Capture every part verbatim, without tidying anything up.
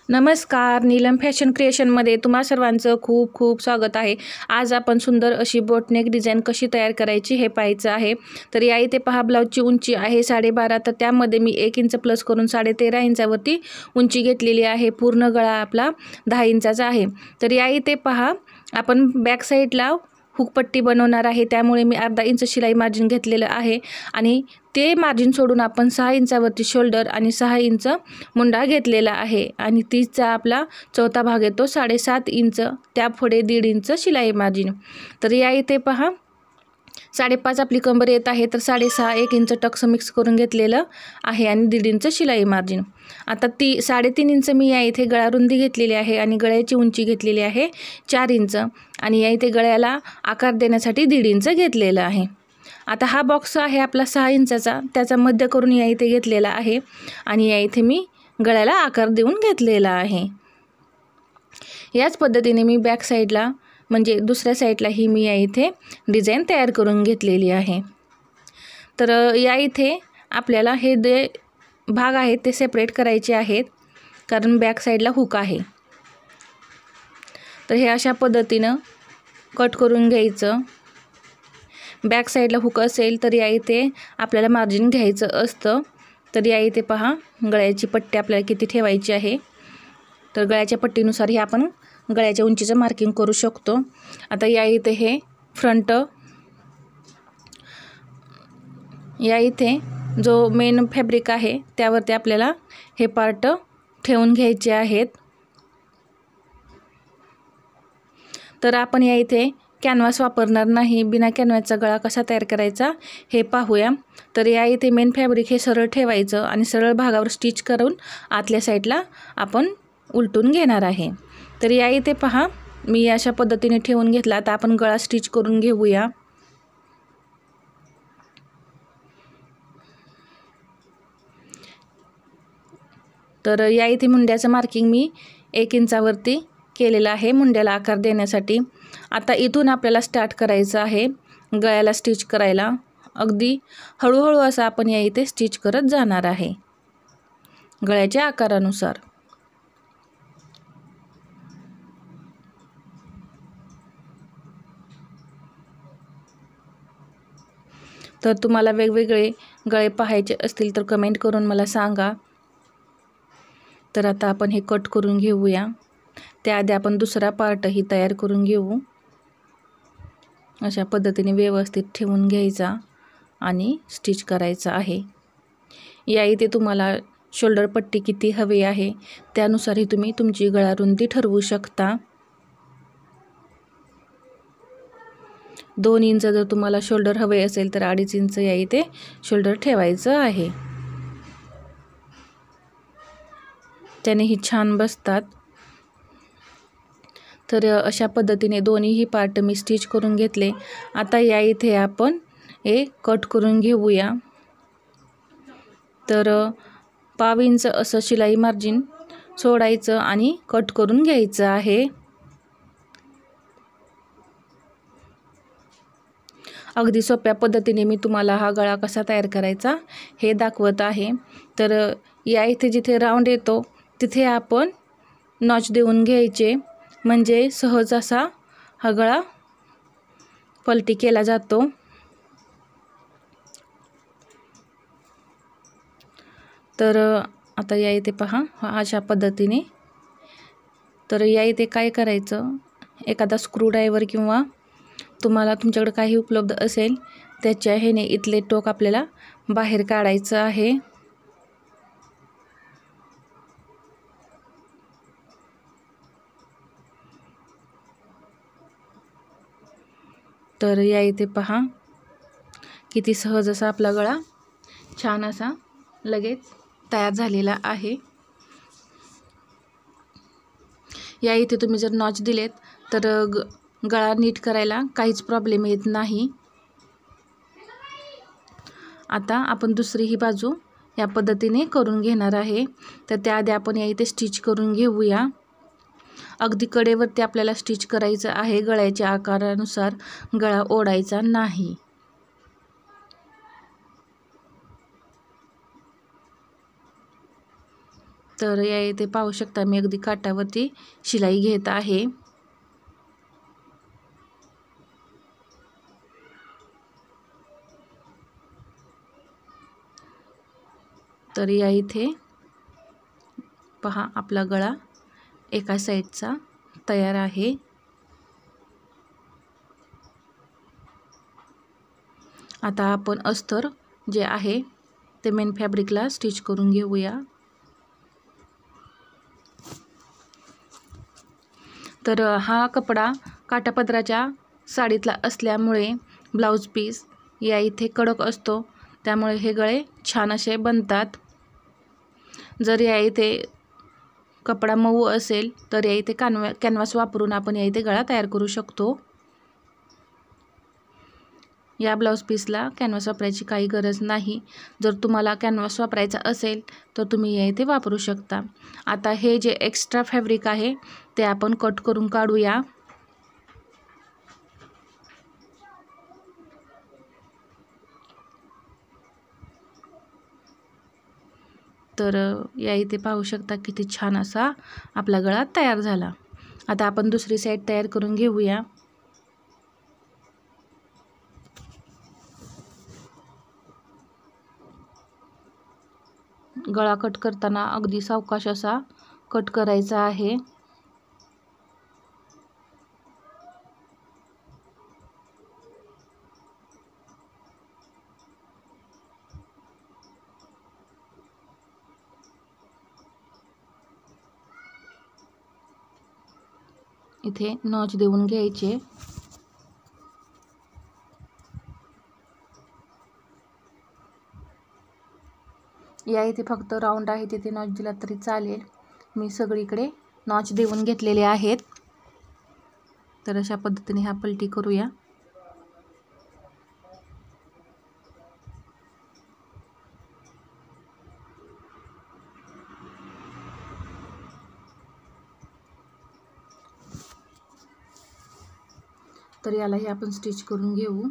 नमस्कार, नीलम फॅशन क्रिएशनमध्ये तुम्हा सर्वांचं खूप खूप स्वागत आहे। आज आपण सुंदर अशी बोटनेक डिझाईन कशी तयार करायची हे पाहायचं आहे। तर या इथे पहा, ब्लाऊजची उंची आहे साडे बारा, तर त्यामध्ये मी एक इंच प्लस करून साडे तेरा इंचावरती उंची घेतलेली आहे। पूर्ण गळा आपला दहा इंचाचा आहे। तर या इथे पहा, आपण बॅक साईडला हुकपट्टी बनवणार आहे, त्यामुळे मी अर्धा इंच शिलाई मार्जिन घेतलेलं आहे आणि ते मार्जिन सोडून आपण सहा इंचावरती शोल्डर आणि सहा इंच मुंडा घेतलेला आहे आणि तीसचा आपला चौथा भाग येतो साडेसात इंच, त्यापुढे दीड इंच शिलाई मार्जिन। तर या इथे पहा, साडेपाच आपली कंबर येत आहे, तर साडेसहा एक इंच टक्स मिक्स करून घेतलेलं आहे आणि दीड इंच शिलाई मार्जिन। आता ती साडेतीन इंच मी या इथे गळा रुंदी घेतलेली आहे आणि गळ्याची उंची घेतलेली आहे चार इंच आणि या इथे गळ्याला आकार देण्यासाठी दीड इंच घेतलेलं आहे। आता हा बॉक्स आहे आपला सहा इंचाचा, त्याचा मध्य करून या इथे घेतलेला आहे आणि या इथे मी गळ्याला आकार देऊन घेतलेला आहे। याच पद्धतीने मी बॅक साईडला म्हणजे दुसऱ्या साईडलाही मी या इथे डिझाईन तयार करून घेतलेली आहे। तर या इथे आपल्याला हे जे भाग आहेत ते सेपरेट करायचे आहेत, कारण बॅक साईडला हुक आहे। तर हे अशा पद्धतीनं कट करून घ्यायचं। बॅक साईडला हुक असेल तर या इथे आपल्याला मार्जिन घ्यायचं असतं। तर या इथे पहा, गळ्याची पट्टी आपल्याला किती ठेवायची आहे, तर गळ्याच्या पट्टीनुसार हे आपण गळ्याच्या उंचीचं मार्किंग करू शकतो। आता या इथे हे फ्रंट, या इथे जो मेन फॅब्रिक आहे त्यावरती आपल्याला हे पार्ट ठेवून घ्यायचे आहेत। तर आपण या इथे कॅनव्हास वापरणार नाही, बिना कॅनव्हासचा गळा कसा तयार करायचा हे पाहूया। तर या इथे मेन फॅब्रिक हे सरळ ठेवायचं आणि सरळ भागावर स्टिच करून आतल्या साईडला आपण उलटून घेणार आहे। तर या इथे पहा, मी अशा पद्धतीने ठेवून घेतला। आता आपण गळा स्टिच करून घेऊया। तर या इथे मुंड्याचं मार्किंग मी एक इंचावरती केलेलं आहे मुंड्याला आकार देण्यासाठी। आता इथून आपल्याला स्टार्ट करायचं आहे गळ्याला स्टिच करायला। अगदी हळूहळू असं आपण या इथे स्टिच करत जाणार आहे गळ्याच्या आकारानुसार। तर तुम्हाला वेगवेगळे गळे पाहायचे असतील तर कमेंट करून मला सांगा। तर आता आपण हे कट करून घेऊया, त्याआधी आपण दुसरा पार्टही तयार करून घेऊ। अशा पद्धतीने व्यवस्थित ठेवून घ्यायचा आणि स्टिच करायचा आहे। या इथे तुम्हाला शोल्डर पट्टी किती हवी आहे त्यानुसारही तुम्ही तुमची गळा रुंदी ठरवू शकता। दोन इंच जर तुम्हाला शोल्डर हवे असेल तर अडीच इंच या इथे शोल्डर ठेवायचं आहे, त्यानेही छान बसतात। तर अशा पद्धतीने दोन्हीही पार्ट मी स्टिच करून घेतले। आता या इथे आपण हे कट करून घेऊया। तर पाव इंच असं शिलाई मार्जिन सोडायचं आणि कट करून घ्यायचं आहे। अगदी सोप्या पद्धतीने मी तुम्हाला हा गळा कसा तयार करायचा हे दाखवत आहे। तर या इथे जिथे राऊंड येतो तिथे आपण नॉच देऊन घ्यायचे, म्हणजे सहज असा हा गळा पलटी केला जातो। तर आता या इथे पहा, अशा पद्धतीने। तर या इथे काय करायचं, एखादा स्क्रूड्रायव्हर किंवा तुम्हाला तुमच्याकडे काही उपलब्ध असेल त्याच्या ह्याने इथले टोक आपल्याला बाहेर काढायचं आहे। तर या इथे पहा, किती सहज असा आपला गळा छान असा लगेच तयार झालेला आहे। या इथे तुम्ही जर नॉच दिलेत तर ग गळा नीट करायला काहीच प्रॉब्लेम येत नाही। आता आपण दुसरी ही बाजू या पद्धतीने करून घेणार आहे। तर त्याआधी आपण या इथे स्टिच करून घेऊया। अगदी कडेवरती आपल्याला स्टिच करायचं आहे, गळ्याच्या आकारानुसार गळा ओढायचा नाही। तर या इथे पाहू शकता मी अगदी काठावरती शिलाई घेत आहे। तर या इथे पहा आपला गळा एका साईडचा तयार आहे। आता आपण अस्तर जे आहे ते मेन फॅब्रिकला स्टिच करून घेऊया। तर हा कपडा काठापदराच्या साडीतला असल्यामुळे ब्लाउज पीस या इथे कडक असतो, त्यामुळे हे गळे छान असे बनतात। जर या इथे कपडा मऊ असेल तर या इथे कॅनव्हा कॅनव्हास वापरून आपण या इथे गळा तयार करू शकतो। या ब्लाउज पीसला कॅनव्हास वापरायची काही गरज नाही। जर तुम्हाला कॅनव्हास वापरायचा असेल तर तुम्ही या इथे वापरू शकता। आता हे जे एक्स्ट्रा फॅब्रिक आहे ते आपण कट करून काढूया। तर या इथे पाहू शकता किती छान असा आपला गळा तयार झाला। आता आपण दुसरी साईड तयार करून घेऊया। गळा कट करताना अगदी सावकाश असा कट करायचा आहे। इथे नॉच देऊन घ्यायचे। या इथे फक्त राऊंड आहे तिथे नॉच दिला तरी चालेल। मी सगळीकडे नॉच देऊन घेतलेले आहेत। तर अशा पद्धतीने हा पलटी करूया। तर यालाही आपण स्टिच करून घेऊ।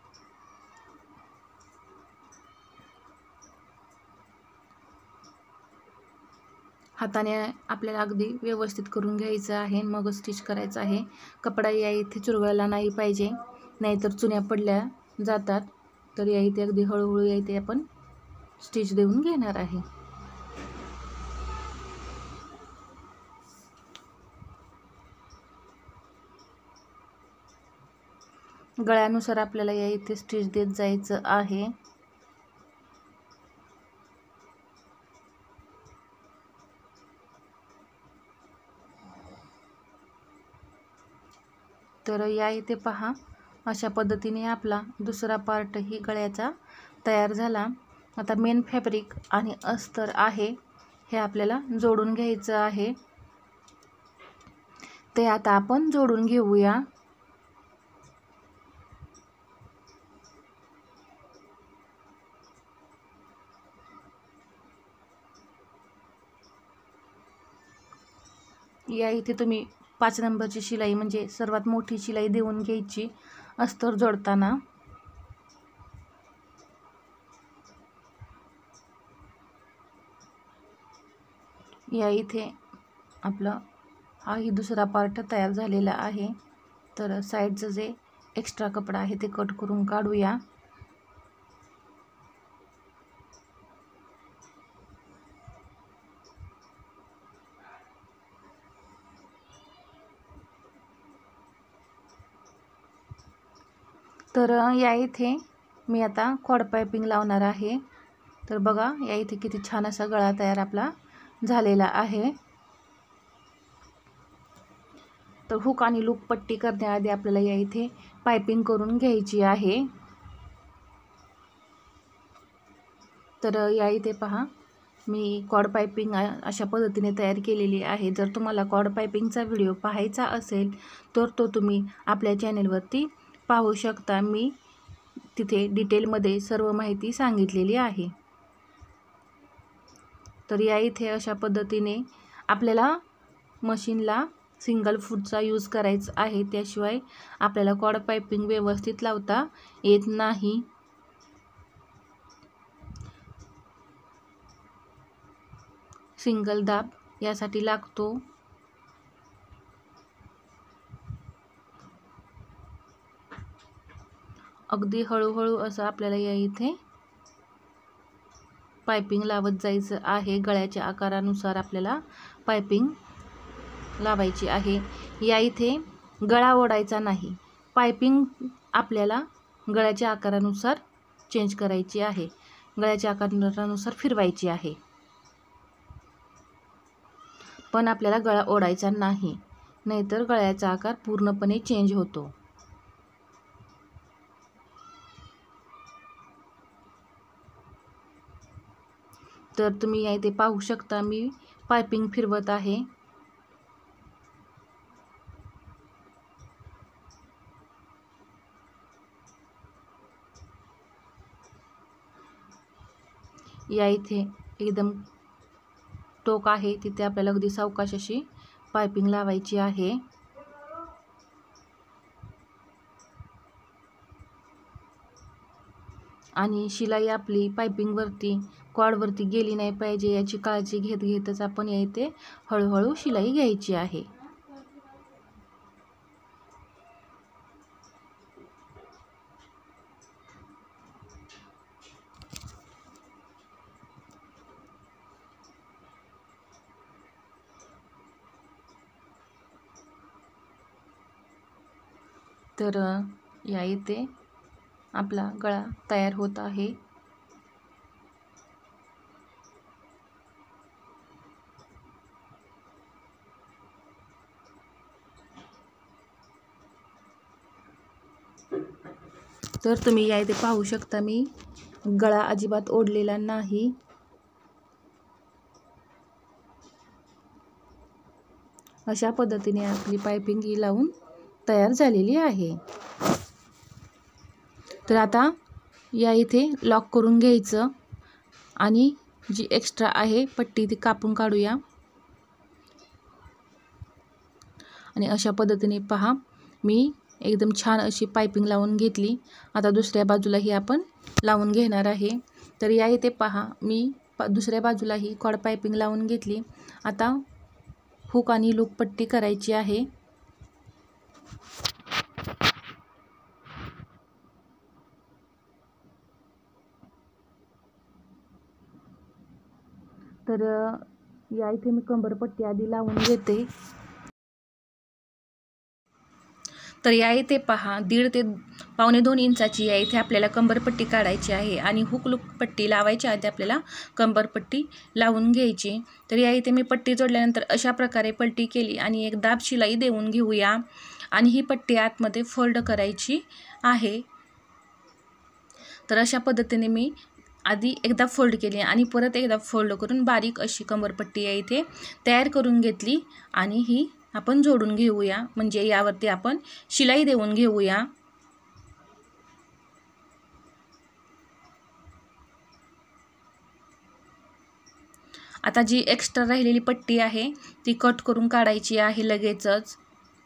हाताने आपल्याला अगदी व्यवस्थित करून घ्यायचं आहे, मग स्टिच करायचं आहे। कपडा या इथे चुरगळला नाही पाहिजे, नाहीतर चुन्या पडल्या जातात। तर या इथे अगदी हळूहळू या इथे आपण स्टिच देऊन घेणार आहे। गळ्यानुसार आपल्याला या इथे स्टिच देत जायचं आहे। तर या इथे पहा अशा पद्धतीने आपला दुसरा पार्ट ही गळ्याचा तयार झाला। आता मेन फॅब्रिक आणि अस्तर आहे हे आपल्याला जोडून घ्यायचं आहे। ते आता आपण जोडून घेऊया। या इथे तुम्ही पाच नंबरची शिलाई म्हणजे सर्वात मोठी शिलाई देऊन घ्यायची अस्तर जोडताना। या इथे आपला हा ही दुसरा पार्ट तयार झालेला आहे। तर साईडचं जे एक्स्ट्रा कपडा आहे ते कट करून काढूया। तर या इथे मी आता कॉड पायपिंग लावणार आहे। तर बघा या इथे किती छान असा गळा तयार आपला झालेला आहे। तर हुक आणि लूप पट्टी करण्याआधी आपल्याला या इथे पायपिंग करून घ्यायची आहे। तर या इथे पहा मी कॉड पायपिंग अशा पद्धतीने तयार केलेली आहे। जर तुम्हाला कॉड पायपिंगचा व्हिडिओ पाहायचा असेल तर तो तुम्ही आपल्या चॅनेलवरती पाहू शकता। मी तिथे डिटेलमध्ये सर्व माहिती सांगितलेली आहे। तर या इथे अशा पद्धतीने आपल्याला मशीनला सिंगल फूटचा यूज करायचा आहे, त्याशिवाय आपल्याला कॉड पायपिंग व्यवस्थित लावता येत नाही। सिंगल दाब यासाठी लागतो. अगदी हळूहळू असं आपल्याला या इथे पायपिंग लावत जायचं आहे. गळ्याच्या आकारानुसार आपल्याला पायपिंग लावायची आहे. या इथे गळा ओढायचा नाही, पायपिंग आपल्याला गळ्याच्या आकारानुसार चेंज करायची आहे, गळ्याच्या आकारानुसार फिरवायची आहे. पण आपल्याला गळा ओढायचा नाही, नाहीतर गळ्याचा आकार पूर्णपणे चेंज होतो. तर तुम्ही या इथे पाहू शकता मी पायपिंग फिरवत आहे. या इथे एकदम टोक आहे तिथे आपल्याला अगदी सावकाश अशी पायपिंग लावायची आहे. आणि शिलाई आपली पायपिंगवरती कॉर्डवरती गेली नाही पाहिजे याची काळजी घेत घेतच आपण या इथे हळूहळू शिलाई घ्यायची आहे. तर या इथे आपला गळा तयार होत आहे. तर तुम्ही या इथे पाहू शकता मी गळा अजिबात ओढलेला नाही. अशा पद्धतीने आपली पायपिंग ही लावून तयार झालेली आहे. तर आता या इथे लॉक करून घ्यायचं आणि जी एक्स्ट्रा आहे पट्टी ती कापून काढूया. आणि अशा पद्धतीने पहा मी एकदम छान अशी पायपिंग लावून घेतली. आता दुसऱ्या बाजूलाही आपण लावून घेणार आहे. तर या इथे पहा मी दुसऱ्या बाजूलाही कॉर्ड पायपिंग लावून घेतली. आता हुक आणि लूप पट्टी करायची आहे. तर या इथे मी कंबरपट्टी आधी लावून घेते. तर या इथे पहा दीड ते पावणे दोन इंचाची या इथे आपल्याला कंबरपट्टी काढायची आहे आणि हुक लूप पट्टी लावायच्या आधी आपल्याला कंबरपट्टी लावून घ्यायची. तर या इथे मी पट्टी जोडल्यानंतर अशा प्रकारे पट्टी केली आणि एक दाब शिलाई देऊन घेऊया. आणि ही पट्टी आतमध्ये फोल्ड करायची आहे. तर अशा पद्धतीने मी आधी एकदा फोल्ड केली आणि परत एकदा फोल्ड करून बारीक अशी कंबरपट्टी या इथे तयार करून घेतली आणि ही आपण जोडून घेऊया. म्हणजे यावरती आपण शिलाई देऊन घेऊया. आता जी एक्स्ट्रा राहिलेली पट्टी आहे ती कट करून काढायची आहे लगेचच.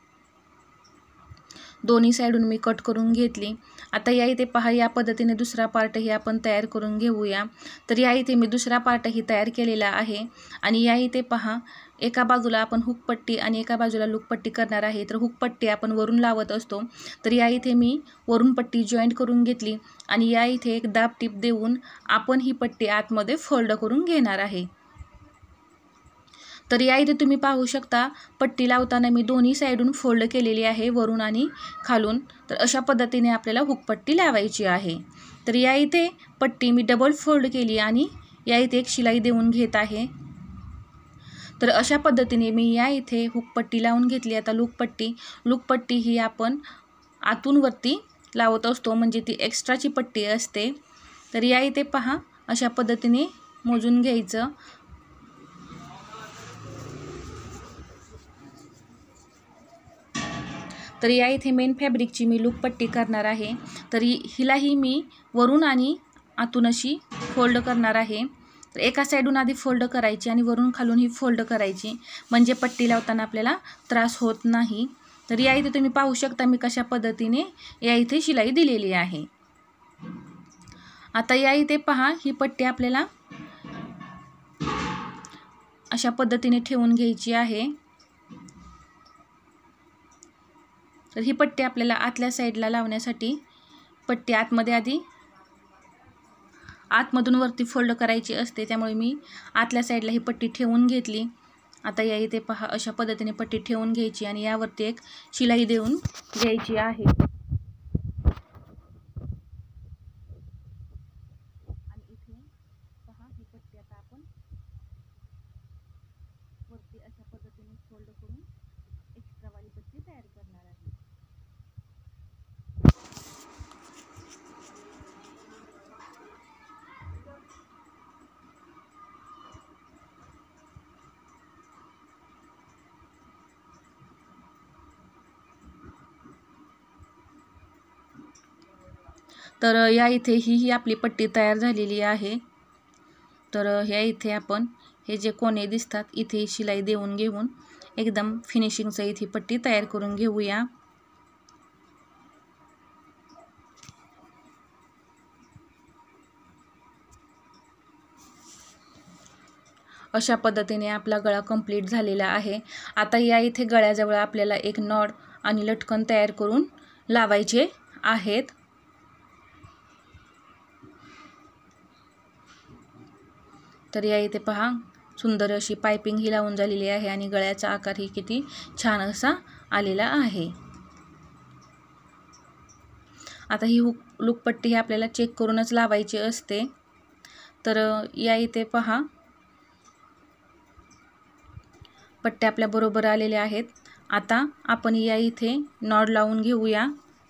दोन्ही साइडून मी कट करून घेतली. आता या इथे पहा या पद्धतीने दुसरा पार्टही आपण तयार करून घेऊया. तर या इथे मी दुसरा पार्टही तयार केलेला आहे. आणि या इथे पहा एका बाजूला आपण हुक पट्टी आणि एका बाजूला लूप पट्टी करणार आहे. तर हुक पट्टी आपण वरून लावत असतो. तर या इथे मी वरून पट्टी जॉईंट करून घेतली आणि या इथे एक दाब टीप देऊन आपण ही पट्टी आतमध्ये फोल्ड करून घेणार आहे. तर या इथे तुम्ही पाहू शकता पट्टी लावताना मी दोन्ही साइडून फोल्ड केलेली आहे, वरून आणि खालून. तर अशा पद्धतीने आपल्याला हुक पट्टी लावायची आहे. तर या इथे पट्टी मी डबल फोल्ड केली आणि या इथे एक शिलाई देऊन घेत आहे. तर अशा पद्धतीने मी या इथे हुक पट्टी लावून घेतली. आता लूप पट्टी लूप पट्टी ही आपण आतून वरती लावत असतो, म्हणजे ती एक्स्ट्राची पट्टी असते. तर या इथे पहा अशा पद्धतीने मोजून घ्यायचं. तर या इथे मेन फॅब्रिकची मी लूप पट्टी करणार आहे. तर हिलाही मी वरून आणि आतून अशी फोल्ड करणार आहे. तर एका साइडून आधी फोल्ड करायची आणि वरून खालून ही फोल्ड करायची, म्हणजे पट्टी लावताना आपल्याला त्रास होत नाही. तर या इथे तुम्ही पाहू शकता मी कशा पद्धतीने या इथे शिलाई दिलेली आहे. आता या इथे पहा ही पट्टी आपल्याला अशा पद्धतीने ठेवून घ्यायची आहे। तर ही पट्टी आपल्याला आतल्या साईडला लावण्यासाठी पट्टी आतमध्ये आधी आतमधून वरती फोल्ड करायची असते, त्यामुळे मी आतल्या साईडला ही पट्टी ठेवून घेतली। आता या इथे पहा अशा पद्धतीने पट्टी ठेवून घ्यायची आणि यावरती एक शिलाई देऊन घ्यायची आहे। आणि इथे पहा ही पट्टी आता आपण वरती अशा पद्धतीने फोल्ड करून एक्स्ट्रावाली पट्टी तयार करणार आहे। तर या इथे ही ही आपली पट्टी तयार झालेली आहे। तर ह्या इथे आपण हे जे कोणे दिसतात इथे शिलाई देऊन घेऊन एकदम फिनिशिंगचं इथे पट्टी तयार करून घेऊया। अशा पद्धतीने आपला गळा कंप्लीट झालेला आहे। आता या इथे गळ्याजवळ आपल्याला एक नॉड आणि लटकन तयार करून लावायचे आहेत। तर या इथे पहा सुंदर अशी पाइपिंग ही लावून झालेली आहे आणि गळ्याचा आकार ही किती छान असा आलेला आहे। आता ही हुक लूक पट्टी ही आपल्याला चेक करूनच लावायची असते। तर या इथे पहा पट्ट्या आपल्या बरोबर आलेल्या आहेत। आता आपण या इथे नॉड लावून घेऊया।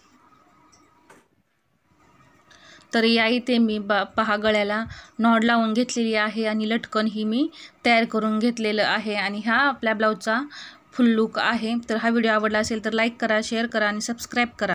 तर या इथे मी पहा गळ्याला नॉड लावून घेतलेली आहे आणि लटकन ही मी तयार करून घेतलेलं आहे आणि हा आपल्या ब्लाऊजचा फुल लूक आहे। तर हा व्हिडिओ आवडला असेल तर लाईक करा, शेअर करा आणि सबस्क्राईब करा।